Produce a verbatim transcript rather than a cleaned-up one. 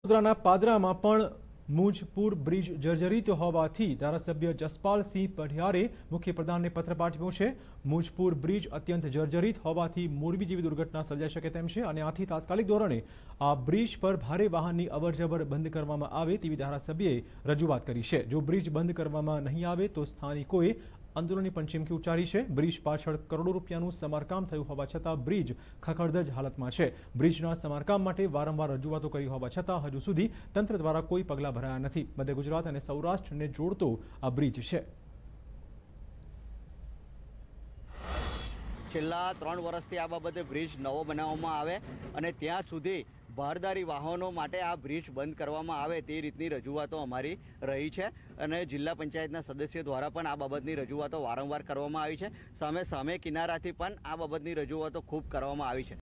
વડોદરાના પાદરામાં પણ મુજપુર બ્રિજ જર્જરિત હોવાથી ધારાસભ્ય જસપાલસિંહ પઢિયારે મુખ્યપ્રધાનને પત્ર પાઠવ્યો છે। મુજપુર બ્રિજ અત્યંત જર્જરિત હોવાથી મોરબી જેવી દુર્ઘટના સર્જાઈ શકે તેમ છે અને આથી તાત્કાલિક ધોરણે આ બ્રિજ પર ભારે વાહનની અવરજવર બંધ કરવામાં આવે તેવી ધારાસભ્યએ રજૂઆત કરી છે। જો બ્રિજ બંધ કરવામાં નહીં આવે તો સ્થાનિકોએ આંદોલનની પણ ચીમકી ઉચ્ચારી છે। બ્રિજ પાછળ કરોડો રૂપિયાનું સમારકામ થયું હોવા છતાં બ્રિજ ખખડધજ હાલતમાં છે। બ્રિજના સમારકામ માટે વારંવાર રજૂઆતો કરી હોવા છતાં હજુ સુધી તંત્ર દ્વારા કોઈ પગલાં ભરાયા નથી। મધ્ય ગુજરાત અને સૌરાષ્ટ્રને જોડતો આ બ્રિજ છે। છેલ્લા ત્રણ વર્ષથી આ બાબતે બ્રિજ નવો બનાવવામાં આવે અને ત્યાં સુધી ભારદારી વાહનો માટે આ બ્રિજ બંધ કરવામાં આવે તે રીતની રજૂઆતો અમારી રહી છે અને જિલ્લા પંચાયતના સદસ્ય દ્વારા પણ આ બાબતની રજૂઆતો વારંવાર કરવામાં આવી છે। સામે સામે કિનારાથી પણ આ બાબતની રજૂઆતો ખૂબ કરવામાં આવી છે।